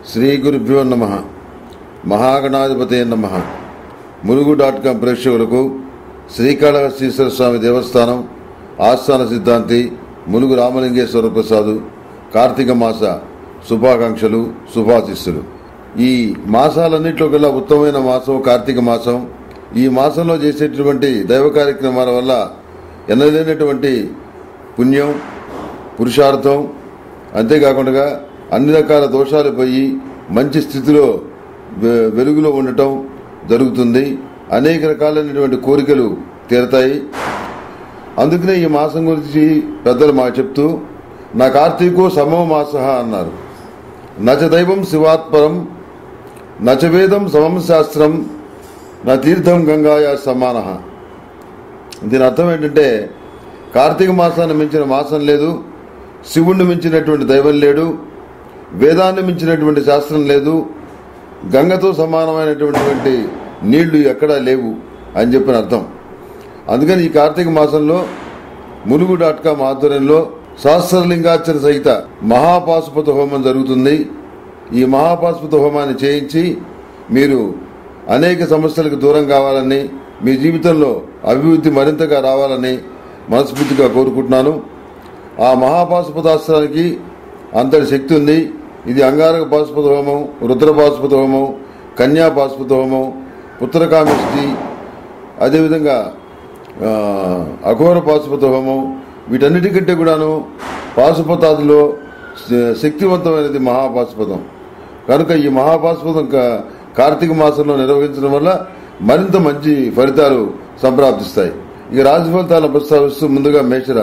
శ్రీ గురుభ్యో నమః. మహాగణాధిపతే నమః. ములుగు.com ప్రేక్షకులకు శ్రీకాళహస్తీశ్వర స్వామి దేవస్థానం ఆస్థాన సిద్ధాంతి ములుగు రామలింగేశ్వర ప్రసాద్ కార్తీక మాస శుభాకాంక్షలు, శుభాశిస్సులు. ఈ మాసాలన్నింటిలో కల్లా ఉత్తమమైన మాసం కార్తీక మాసం. ఈ మాసంలో చేసేటటువంటి దైవ కార్యక్రమాల వల్ల ఎనలేనటువంటి పుణ్యం, పురుషార్థం, అంతేకాకుండా అన్ని రకాల దోషాలు పోయి మంచి స్థితిలో వెలుగులో ఉండటం జరుగుతుంది. అనేక రకాలైనటువంటి కోరికలు తీరతాయి. అందుకనే ఈ మాసం గురించి పెద్దలు మాకు చెప్తూ నా కార్తీకో సమో మాస అన్నారు. నచ దైవం శివాత్పరం, నచ వేదం సమం శాస్త్రం, నా తీర్థం గంగాయా సమాన. దీని అర్థం ఏంటంటే కార్తీక మాసాన్ని మించిన మాసం లేదు, శివుణ్ణి మించినటువంటి దైవం లేడు, వేదాన్ని మించినటువంటి శాస్త్రం లేదు, గంగతో సమానమైనటువంటి నీళ్లు ఎక్కడా లేవు అని చెప్పిన అర్థం. అందుకని ఈ కార్తీక మాసంలో ములుగు.com ఆధ్వర్యంలో సహస్రలింగార్చన సహిత మహాపాశుపత హోమం జరుగుతుంది. ఈ మహాపాశుపత హోమాన్ని చేయించి మీరు అనేక సమస్యలకు దూరం కావాలని, మీ జీవితంలో అభివృద్ధి మరింతగా రావాలని మనస్ఫూర్తిగా కోరుకుంటున్నాను. ఆ మహాపాశుపతాస్త్రానికి అంతటి శక్తి ఉంది. ఇది అంగారక పాశుపత హోమం, రుద్ర పాశుపత హోమం, కన్యా పాశుపత హోమం, పుత్రకామిష్టి, అదేవిధంగా అఘోర పాశుపత హోమం. వీటన్నిటికంటే కూడాను పాశుపతాదులో శక్తివంతమైనది మహాపాశుపతం. కనుక ఈ మహాపాశుపతం కార్తీక మాసంలో నిర్వహించడం వల్ల మరింత మంచి ఫలితాలు సంప్రాప్తిస్తాయి. ఇక రాశి ఫలితాలను ప్రస్తావిస్తూ ముందుగా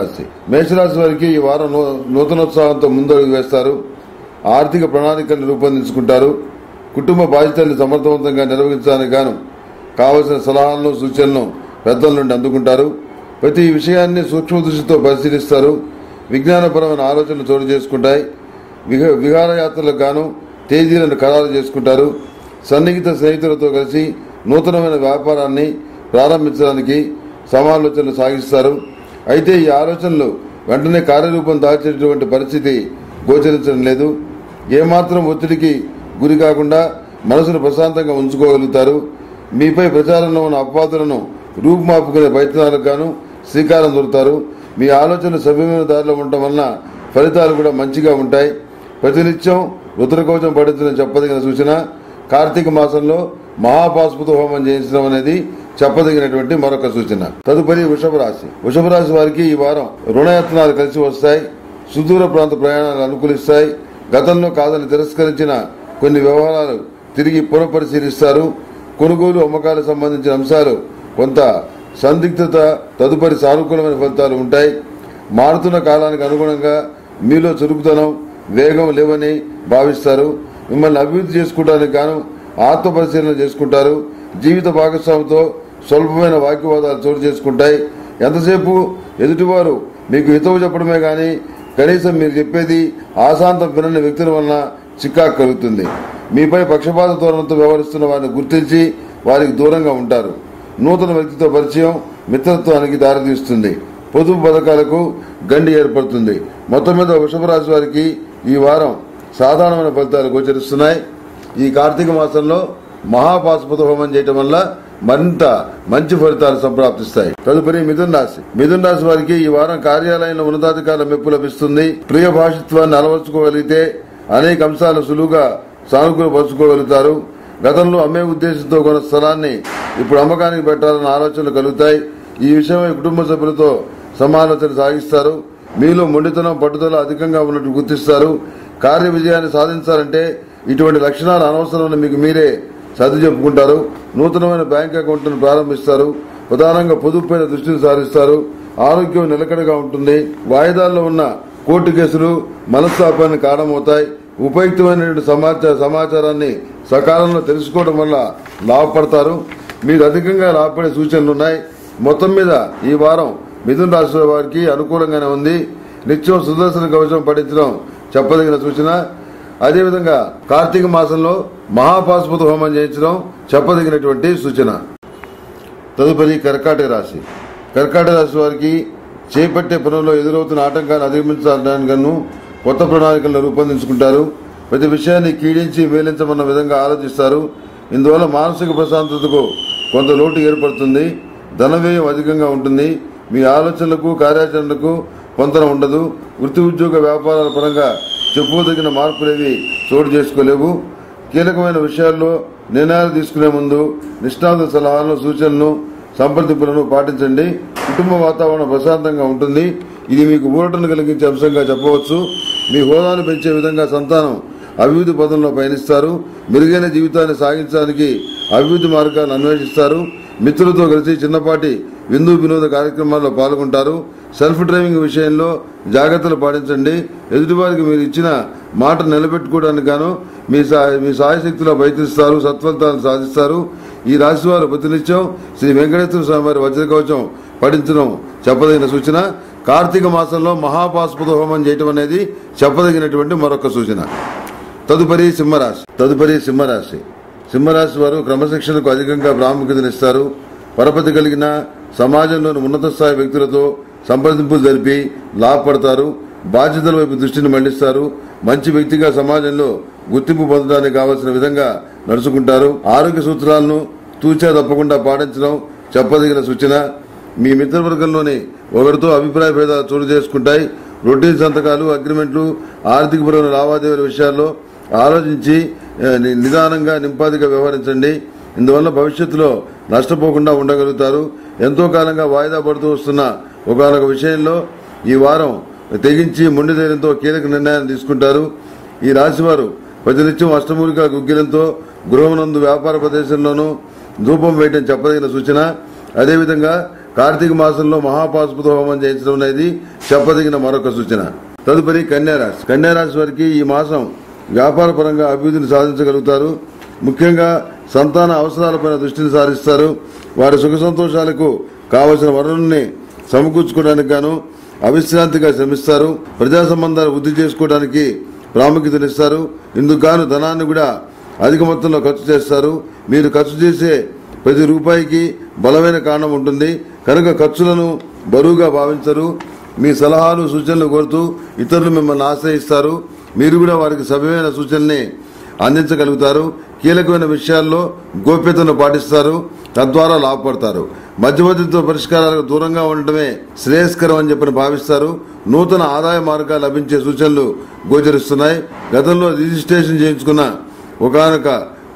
మేషరాశి వారికి ఈ వారం నూతనోత్సాహంతో ముందడుగు వేస్తారు. ఆర్థిక ప్రణాళికలను రూపొందించుకుంటారు. కుటుంబ బాధ్యతల్ని సమర్థవంతంగా నిర్వహించడానికి గాను కావలసిన సలహాలను, సూచనలను పెద్దల నుండి అందుకుంటారు. ప్రతి విషయాన్ని సూక్ష్మ దృష్టితో పరిశీలిస్తారు. విజ్ఞానపరమైన ఆలోచనలు చోటు చేసుకుంటాయి. విహారయాత్రలకు గాను తేదీలను ఖరారు చేసుకుంటారు. సన్నిహిత స్నేహితులతో కలిసి నూతనమైన వ్యాపారాన్ని ప్రారంభించడానికి సమాలోచనలు సాగిస్తారు. అయితే ఈ ఆలోచనలు వెంటనే కార్యరూపం దాల్చేటువంటి పరిస్థితి గోచరించడం లేదు. ఏమాత్రం ఒత్తిడికి గురి కాకుండా మనసును ప్రశాంతంగా ఉంచుకోగలుగుతారు. మీపై ప్రచారంలో ఉన్న అపవాదులను రూపుమాపుకునే ప్రయత్నాలకు గాను శ్రీకారం దొరుకుతారు. మీ ఆలోచనలు సవ్యమైన దారిలో ఉండటం వలన ఫలితాలు కూడా మంచిగా ఉంటాయి. ప్రతినిత్యం రుద్రకవచం పఠించడం చెప్పదగిన సూచన. కార్తీక మాసంలో మహాపాశుపత హోమం చేయించడం అనేది చెప్పదగినటువంటి మరొక సూచన. తదుపరి వృషభ రాశి వారికి ఈ వారం రుణయత్నాలు కలిసి వస్తాయి. సుదూర ప్రాంత ప్రయాణాలు అనుకూలిస్తాయి. గతంలో కాదని తిరస్కరించిన కొన్ని వ్యవహారాలు తిరిగి పునఃపరిశీలిస్తారు. కొనుగోలు, అమ్మకాలకు సంబంధించిన అంశాలు కొంత సందిగ్ధత, తదుపరి సానుకూలమైన ఫలితాలు ఉంటాయి. మారుతున్న కాలానికి అనుగుణంగా మీలో చురుకుతనం, వేగం లేవని భావిస్తారు. మిమ్మల్ని అభివృద్ధి చేసుకోవడానికి గాను ఆత్మ పరిశీలన చేసుకుంటారు. జీవిత భాగస్వామితో స్వల్పమైన వాగ్వివాదాలు చోటు చేసుకుంటాయి. ఎంతసేపు ఎదుటివారు మీకు హితవు చెప్పడమే గాని కనీసం మీరు చెప్పేది ఆశాంతం వినని వ్యక్తుల వలన చికాకు కలుగుతుంది. మీపై పక్షపాత ధోరణితో వ్యవహరిస్తున్న వారిని గుర్తించి వారికి దూరంగా ఉంటారు. నూతన వ్యక్తితో పరిచయం మిత్రత్వానికి దారితీస్తుంది. పొదుపు పథకాలకు గండి ఏర్పడుతుంది. మొత్తం మీద వృషభ రాశి వారికి ఈ వారం సాధారణమైన ఫలితాలు గోచరిస్తున్నాయి. ఈ కార్తీక మాసంలో మహాపాశుపత హోమం చేయటం వల్ల మరింత మంచి ఫలితాలు సంప్రాప్తిస్తాయి. తదుపరి మిథున రాశి వారికి ఈ వారం కార్యాలయంలో ఉన్నతాధికారుల మెప్పు లభిస్తుంది. ప్రియ భాషిత్వాన్ని అలవర్చుకోగలిగితే అనేక అంశాలు సులువుగా సానుకూలపరుచుకోగలుగుతారు. గతంలో అమ్మే ఉద్దేశంతో కొన్న స్థలాన్ని ఇప్పుడు అమ్మకానికి పెట్టాలన్న ఆలోచనలు కలుగుతాయి. ఈ విషయమై కుటుంబ సభ్యులతో సమాలోచన సాగిస్తారు. మీలో మొండితనం, పట్టుదల అధికంగా ఉన్నట్టు గుర్తిస్తారు. కార్య విజయాన్ని సాధించాలంటే ఇటువంటి లక్షణాలు అనవసరమని మీకు మీరే సర్ది చెప్పుకుంటారు. నూతనమైన బ్యాంక్ అకౌంట్ను ప్రారంభిస్తారు. ప్రధానంగా పొదుపుపై దృష్టిని సారిస్తారు. ఆరోగ్యం నిలకడగా ఉంటుంది. వాయిదాల్లో ఉన్న కోర్టు కేసులు మనస్తాపానికి కారణమవుతాయి. ఉపయుక్తమైనటువంటి సమాచారాన్ని సకాలంలో తెలుసుకోవడం వల్ల లాభపడతారు. మీరు అధికంగా లాభపడే సూచనలున్నాయి. మొత్తం మీద ఈ వారం మిథున రాశి వారికి అనుకూలంగానే ఉంది. నిత్యం సుదర్శన కవచం పఠించడం చెప్పదగిన సూచన. అదేవిధంగా కార్తీక మాసంలో మహాపాశుపత హోమం చేయించడం చెప్పదగినటువంటి సూచన. తదుపరి కర్కాటక రాశి వారికి చేపట్టే పనుల్లో ఎదురవుతున్న ఆటంకాలను అధిగమించడానికి కొత్త ప్రణాళికలను రూపొందించుకుంటారు. ప్రతి విషయాన్ని కీడించి మేలించమన్న విధంగా ఆలోచిస్తారు. ఇందువల్ల మానసిక ప్రశాంతతకు కొంత లోటు ఏర్పడుతుంది. ధన వ్యయం అధికంగా ఉంటుంది. మీ ఆలోచనలకు కార్యాచరణకు పొంతన ఉండదు. వృత్తి ఉద్యోగ వ్యాపారాల పరంగా చెప్పుకోదగిన మార్పులేవి చోటు చేసుకోలేవు. కీలకమైన విషయాల్లో నిర్ణయాలు తీసుకునే ముందు నిష్ణాతుల సలహాలను, సూచనలను, సంప్రదింపులను పాటించండి. కుటుంబ వాతావరణం ప్రశాంతంగా ఉంటుంది. ఇది మీకు ఊరటను కలిగించే అంశంగా చెప్పవచ్చు. మీ హోదాను పెంచే విధంగా సంతానం అభివృద్ధి పదంలో పయనిస్తారు. మెరుగైన జీవితాన్ని సాగించడానికి అభివృద్ధి మార్గాలను అన్వేషిస్తారు. మిత్రులతో కలిసి చిన్నపాటి విందు వినోద కార్యక్రమాల్లో పాల్గొంటారు. సెల్ఫ్ డ్రైవింగ్ విషయంలో జాగ్రత్తలు పాటించండి. ఎదుటివారికి మీరు ఇచ్చిన మాట నిలబెట్టుకోవడానికి గాను మీ సాయశక్తిలో ప్రయత్నిస్తారు. సత్ఫలితాలను సాధిస్తారు. ఈ రాశి వారు ప్రతినిత్యం శ్రీ వెంకటేశ్వర స్వామి వారి వజ్రకవచం పఠించడం చెప్పదగిన సూచన. కార్తీక మాసంలో మహాపాశుపత హోమం చేయటం అనేది చెప్పదగినటువంటి మరొక సూచన. తదుపరి సింహరాశి. సింహరాశి వారు క్రమశిక్షణకు అధికంగా ప్రాముఖ్యతనిస్తారు. పరపతి కలిగిన సమాజంలోని ఉన్నత స్థాయి వ్యక్తులతో సంప్రదింపులు జరిపి లాభపడతారు. బాధ్యతల వైపు దృష్టిని మళ్లిస్తారు. మంచి వ్యక్తిగా సమాజంలో గుర్తింపు పొందడానికి కావలసిన విధంగా నడుచుకుంటారు. ఆరోగ్య సూత్రాలను తూచా తప్పకుండా పాటించడం చెప్పదగిన సూచన. మీ మిత్రవర్గంలోని ఒకరితో అభిప్రాయ భేదాలు చోటు చేసుకుంటాయి. రొటీన్ సంతకాలు, అగ్రిమెంట్లు, ఆర్థికపరమైన లావాదేవీల విషయాల్లో ఆలోచించి నిదానంగా నింపాదిగా వ్యవహరించండి. ఇందువల్ల భవిష్యత్తులో నష్టపోకుండా ఉండగలుగుతారు. ఎంతో కాలంగా వాయిదా పడుతూ వస్తున్న ఒకనొక విషయంలో ఈ వారం తెగించి మొండి ధైర్యంతో కీలక నిర్ణయాలు తీసుకుంటారు. ఈ రాశివారు ప్రతినిత్యం అష్టమూలికా గుగ్గిలంతో గృహమునందు, వ్యాపార ప్రదేశంలోనూ ధూపం వేయడం చెప్పదగిన సూచన. అదేవిధంగా కార్తీక మాసంలో మహాపాశుపత హోమం చేయించడం అనేది చెప్పదగిన మరొక సూచన. తదుపరి కన్యారాశి వారికి ఈ మాసం వ్యాపార పరంగా అభివృద్ధిని సాధించగలుగుతారు. ముఖ్యంగా సంతాన అవసరాలపైన దృష్టిని సారిస్తారు. వారి సుఖ సంతోషాలకు కావలసిన వనరుల్ని సమకూర్చుకోవడానికి గాను అవిశ్రాంతిగా శ్రమిస్తారు. ప్రజా సంబంధాలు వృద్ధి చేసుకోవడానికి ప్రాముఖ్యతనిస్తారు. ఇందుకు గాను ధనాన్ని కూడా అధిక మొత్తంలో ఖర్చు చేస్తారు. మీరు ఖర్చు చేసే ప్రతి రూపాయికి బలమైన కారణం ఉంటుంది కనుక ఖర్చులను బరువుగా భావించరు. మీ సలహాలు, సూచనలు కోరుతూ ఇతరులు మిమ్మల్ని ఆశ్రయిస్తారు. మీరు కూడా వారికి సభ్యమైన సూచనల్ని అందించగలుగుతారు. కీలకమైన విషయాల్లో గోప్యతను పాటిస్తారు. తద్వారా లాభపడతారు. మధ్యవర్తితో పరిష్కారాలకు దూరంగా ఉండటమే శ్రేయస్కరం అని చెప్పని భావిస్తారు. నూతన ఆదాయ మార్గాలు లభించే సూచనలు గోచరిస్తున్నాయి. గతంలో రిజిస్ట్రేషన్ చేయించుకున్న ఒకనొక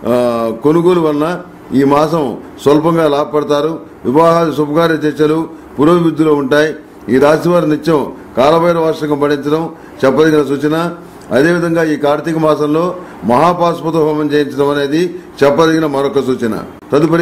కొనుగోలు వలన ఈ మాసం స్వల్పంగా లాభపడతారు. వివాహాలు, శుభకార్య చర్చలు పురోభివృద్ధిలో ఉంటాయి. ఈ రాశివారి నిత్యం కాలభైరవ వార్షికం పఠించడం చెప్పదగిన సూచన. అదేవిధంగా ఈ కార్తీక మాసంలో మహాపాశుపత హోమం చేయించడం అనేది చెప్పదగిన మరొక సూచన. తదుపరి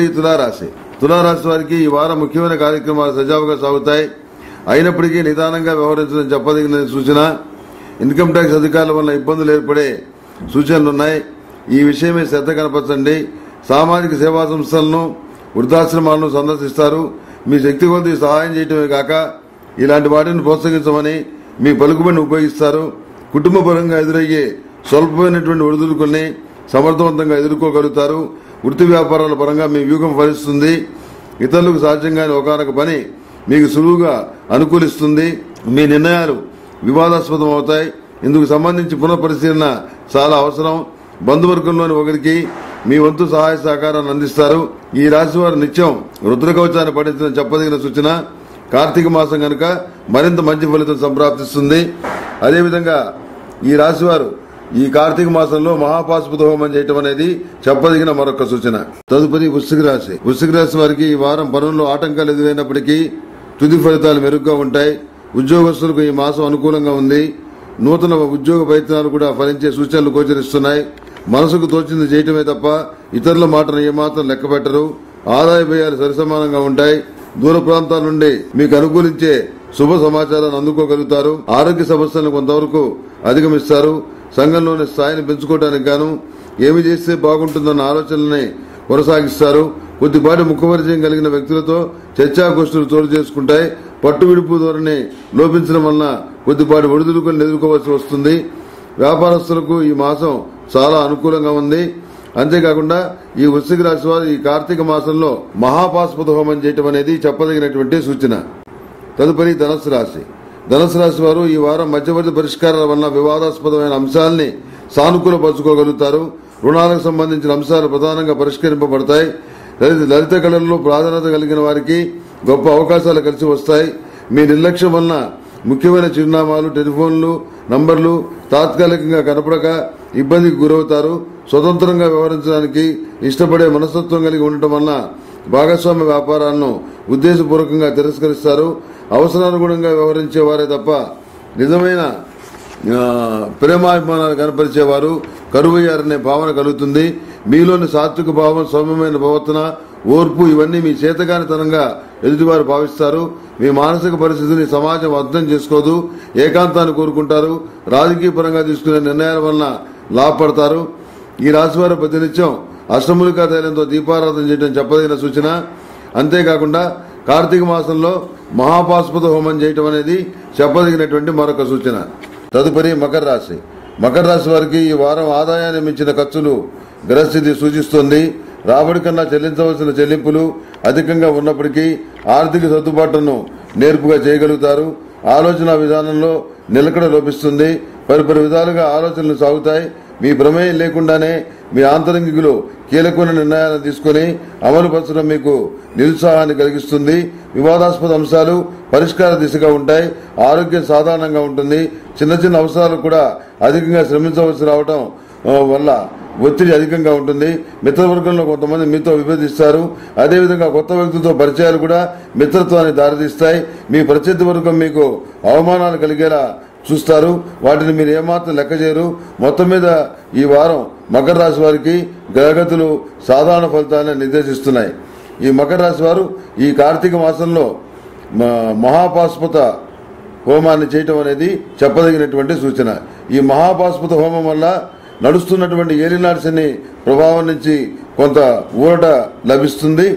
తులారాశి వారికి ఈ వారం ముఖ్యమైన కార్యక్రమాలు సజావుగా సాగుతాయి. అయినప్పటికీ నిదానంగా వ్యవహరించడం చెప్పదగిన సూచన. ఇన్కమ్ ట్యాక్స్ అధికారుల వల్ల ఇబ్బందులు ఏర్పడే సూచనలున్నాయి. ఈ విషయమే శ్రద్ధ కనపరచండి. సామాజిక సేవా సంస్థలను, వృద్ధాశ్రమాలను సందర్శిస్తారు. మీ శక్తి కొద్దీ సహాయం చేయటమే కాక ఇలాంటి వాటిని ప్రోత్సహించమని మీ పలుకుబడిని ఉపయోగిస్తారు. కుటుంబ పరంగా ఎదురయ్యే స్వల్పమైనటువంటి ఒడిదుడుకుల్ని సమర్థవంతంగా ఎదుర్కోగలుగుతారు. వృత్తి వ్యాపారాల పరంగా మీ వ్యూహం ఫలిస్తుంది. ఇతరులకు సాధ్యంగానే ఒకనొక పని మీకు సులువుగా అనుకూలిస్తుంది. మీ నిర్ణయాలు వివాదాస్పదం అవుతాయి. ఇందుకు సంబంధించి పునఃపరిశీలన చాలా అవసరం. బంధువర్గంలోని ఒకరికి మీ వంతు సహాయ సహకారాన్ని అందిస్తారు. ఈ రాశి వారు నిత్యం రుద్రకవచాన్ని పఠించడం చెప్పదగిన సూచన. కార్తీక మాసం కనుక మరింత మంచి ఫలితం సంప్రాప్తిస్తుంది. అదేవిధంగా ఈ రాశివారు ఈ కార్తీక మాసంలో మహాపాశుపత హోమం చేయటం అనేది చెప్పదగిన మరొక సూచన. తదుపరి వృశ్చిక రాశి వారికి ఈ వారం పనుల్లో ఆటంకాలు ఎదురైనప్పటికీ తుది ఫలితాలు మెరుగ్గా ఉంటాయి. ఉద్యోగస్తులకు ఈ మాసం అనుకూలంగా ఉంది. నూతన ఉద్యోగ ప్రయత్నాలు కూడా ఫలించే సూచనలు గోచరిస్తున్నాయి. మనసుకు తోచింది చేయటమే తప్ప ఇతరుల మాటను ఏమాత్రం లెక్క పెట్టరు. ఆదాయ వ్యయాలు సరిసమానంగా ఉంటాయి. దూర ప్రాంతాల నుండి మీకు అనుకూలించే శుభ సమాచారాన్ని అందుకోగలుగుతారు. ఆరోగ్య సమస్యలను కొంతవరకు అధిగమిస్తారు. సంఘంలోని స్థాయిని పెంచుకోవడానికి గాను ఏమి చేస్తే బాగుంటుందన్న ఆలోచనల్ని కొనసాగిస్తారు. కొద్దిపాటి ముఖపరిచయం కలిగిన వ్యక్తులతో చర్చాగోష్ఠులు చోటు చేసుకుంటాయి. పట్టు విడుపు ధోరణి లోపించడం వలన కొద్దిపాటి ఒడిదుడుకులను ఎదుర్కోవాల్సి వస్తుంది. వ్యాపారస్తులకు ఈ మాసం చాలా అనుకూలంగా ఉంది. అంతేకాకుండా ఈ వృశ్చిక రాశి వారు ఈ కార్తీక మాసంలో మహాపాశుపత హోమం చేయటం అనేది చెప్పదగినటువంటి సూచన. తదుపరి ధనుస్సు రాశి వారు ఈ వారం మధ్యవర్తి పరిష్కారాల వల్ల వివాదాస్పదమైన అంశాలని సానుకూలపరచుకోగలుగుతారు. రుణాలకు సంబంధించిన అంశాలు ప్రధానంగా పరిష్కరింపబడతాయి. లలిత కళల్లో ప్రాధాన్యత కలిగిన వారికి గొప్ప అవకాశాలు కలిసి వస్తాయి. మీ నిర్లక్ష్యం వలన ముఖ్యమైన చిరునామాలు, టెలిఫోన్లు నంబర్లు తాత్కాలికంగా కనపడక ఇబ్బందికి గురవుతారు. స్వతంత్రంగా వ్యవహరించడానికి ఇష్టపడే మనస్తత్వం కలిగి ఉండటం వలన భాగస్వామ్య వ్యాపారాలను ఉద్దేశపూర్వకంగా తిరస్కరిస్తారు. అవసరానుగుణంగా వ్యవహరించే వారే తప్ప నిజమైన ప్రేమాభిమానాలు కనపరిచేవారు కరువయ్యారనే భావన కలుగుతుంది. మీలోని సాత్విక భావం, సౌమ్యమైన ప్రవర్తన, ఓర్పు ఇవన్నీ మీ చేతగానితనంగా ఎదుటివారు భావిస్తారు. మీ మానసిక పరిస్థితిని సమాజం అర్థం చేసుకోదు. ఏకాంతాన్ని కోరుకుంటారు. రాజకీయ పరంగా తీసుకునే నిర్ణయాల వలన లాభపడతారు. ఈ రాశివారు ప్రతినిత్యం అష్టములికా తైలంతో దీపారాధన చేయడం చెప్పదగిన సూచన. అంతేకాకుండా కార్తీక మాసంలో మహాపాశుపత హోమం చేయటం అనేది చెప్పదగినటువంటి మరొక సూచన. తదుపరి మకర రాశి. మకర రాశి వారికి ఈ వారం ఆదాయాన్ని మించిన ఖర్చులు గ్రహస్థితి సూచిస్తోంది. రాబడి కన్నా చెల్లించవలసిన చెల్లింపులు అధికంగా ఉన్నప్పటికీ ఆర్థిక సర్దుబాట్లను నేర్పుగా చేయగలుగుతారు. ఆలోచన విధానంలో నిలకడ లోపిస్తుంది. పరిపరి విధాలుగా ఆలోచనలు సాగుతాయి. మీ ప్రమేయం లేకుండానే మీ ఆంతరంగికులు కీలకమైన నిర్ణయాలను తీసుకుని అమలుపరచడం మీకు నిరుత్సాహాన్ని కలిగిస్తుంది. వివాదాస్పద అంశాలు పరిష్కార దిశగా ఉంటాయి. ఆరోగ్యం సాధారణంగా ఉంటుంది. చిన్న చిన్న అవసరాలు కూడా అధికంగా శ్రమించవలసి రావడం వల్ల ఒత్తిడి అధికంగా ఉంటుంది. మిత్రవర్గంలో కొంతమంది మీతో విభేదిస్తారు. అదేవిధంగా కొత్త వ్యక్తులతో పరిచయాలు కూడా మిత్రత్వాన్ని దారితీస్తాయి. మీ ప్రత్యర్థి వర్గం మీకు అవమానాలు కలిగేలా చూస్తారు. వాటిని మీరు ఏమాత్రం లెక్క చేయరు. మొత్తం మీద ఈ వారం మకర రాశి వారికి గ్రహగతులు సాధారణ ఫలితాలను నిర్దేశిస్తున్నాయి. ఈ మకర రాశి వారు ఈ కార్తీక మాసంలో మహాపాశుపత హోమాన్ని చేయటం అనేది చెప్పదగినటువంటి సూచన. ఈ మహాపాశుపత హోమం వల్ల నడుస్తున్నటువంటి ఏలినాటి శని ప్రభావం నుంచి కొంత ఊరట లభిస్తుంది.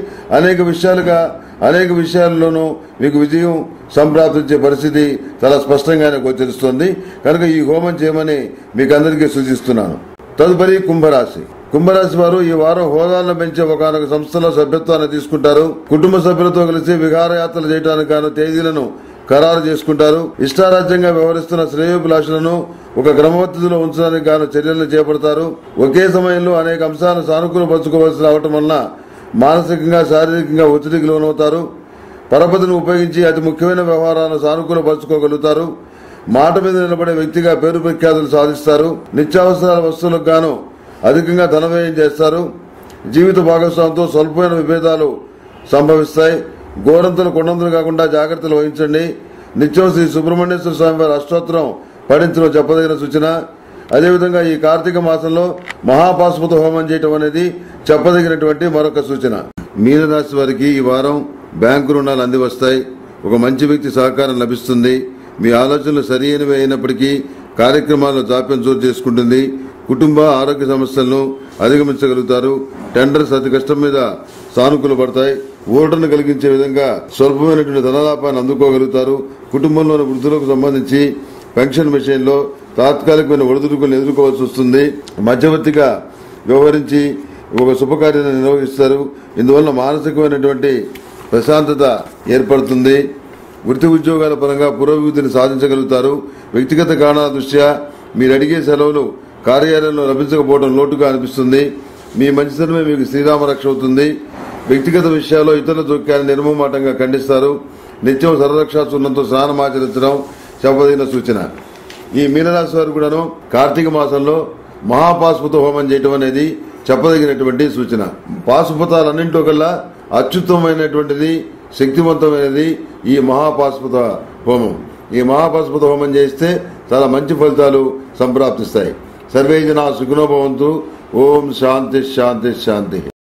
అనేక విషయాల్లోనూ మీకు విజయం సంప్రాప్తించే పరిస్థితి చాలా స్పష్టంగానే గోచరిస్తోంది. కనుక ఈ హోమం చేయమని మీకు అందరికీ సూచిస్తున్నాను. తదుపరి కుంభరాశి. కుంభరాశి వారు ఈ వారం హోదాలను పెంచే ఒకనొక సంస్థలో సభ్యత్వాన్ని తీసుకుంటారు. కుటుంబ సభ్యులతో కలిసి విహారయాత్రలు చేయడానికి గాను తేదీలను ఖరారు చేసుకుంటారు. ఇష్టారాజ్యంగా వ్యవహరిస్తున్న శ్రేయోభిలాషులను ఒక క్రమపద్ధతిలో ఉంచడానికి గాను చర్యలను చేపడతారు. ఒకే సమయంలో అనేక అంశాలను సానుకూలపరచుకోవాల్సి రావటం వలన మానసికంగా, శారీరకంగా ఒత్తిడికి లోనవుతారు. పరపతిని ఉపయోగించి అతి ముఖ్యమైన వ్యవహారాలను సానుకూలపరచుకోగలుగుతారు. మాట మీద నిలబడే వ్యక్తిగా పేరు ప్రఖ్యాతులు సాధిస్తారు. నిత్యావసరాల వస్తువులకు గాను అధికంగా ధనవ్యయం చేస్తారు. జీవిత భాగస్వామితో స్వల్పమైన విభేదాలు సంభవిస్తాయి. గోరంతలు కొండంతలు కాకుండా జాగ్రత్తలు వహించండి. నిత్యం శ్రీ సుబ్రహ్మణ్యేశ్వర స్వామి వారి అష్టోత్తరం పఠించడం చెప్పదగిన సూచన. అదేవిధంగా ఈ కార్తీక మాసంలో మహాపాశుపత హోమం చేయటం అనేది చెప్పదగినటువంటి మరొక సూచన. మీనరాశి వారికి ఈ వారం బ్యాంకు రుణాలు అందివస్తాయి. ఒక మంచి వ్యక్తి సహకారం లభిస్తుంది. మీ ఆలోచనలు సరైనవి అయినప్పటికీ కార్యక్రమాల్లో జాప్యం చోటు చేసుకుంటుంది. కుటుంబ ఆరోగ్య సమస్యలను అధిగమించగలుగుతారు. టెండర్స్ అతి కష్టం మీద సానుకూలపడతాయి. ఊరటను కలిగించే విధంగా స్వల్పమైనటువంటి ధనలాభాన్ని అందుకోగలుగుతారు. కుటుంబంలోని వృద్ధులకు సంబంధించి పెన్షన్ విషయంలో తాత్కాలికమైన ఒడిదుడుకులను ఎదుర్కోవాల్సి వస్తుంది. మధ్యవర్తిగా వ్యవహరించి ఒక శుభకార్యాన్ని నిర్వహిస్తారు. ఇందువల్ల మానసికమైనటువంటి ప్రశాంతత ఏర్పడుతుంది. వృత్తి ఉద్యోగాల పరంగా పురోభివృద్ధిని సాధించగలుగుతారు. వ్యక్తిగత కారణాల దృష్ట్యా మీరు అడిగే సెలవులు కార్యాలయంలో లభించకపోవడం లోటుగా అనిపిస్తుంది. మీ మంచితనమే మీకు శ్రీరామ రక్ష అవుతుంది. వ్యక్తిగత విషయాల్లో ఇతరుల జోక్యాన్ని నిర్మమాటంగా ఖండిస్తారు. నిత్యం సర్వరక్షా చూర్ణంతో స్నానమాచరించడం చెప్పదగిన సూచన. ఈ మీనరాశి వారు కూడాను కార్తీక మాసంలో మహాపాశుపత హోమం చేయటం అనేది చెప్పదగినటువంటి సూచన. పాశుపతాలన్నింటిలో కల్లా అత్యుత్తమైనటువంటిది, శక్తివంతమైనది ఈ మహాపాశుపత హోమం. ఈ మహాపాశుపత హోమం చేస్తే చాలా మంచి ఫలితాలు సంప్రాప్తిస్తాయి. సర్వే జనా సుఖినో భవంతు. ఓం శాంతి శాంతి శాంతి.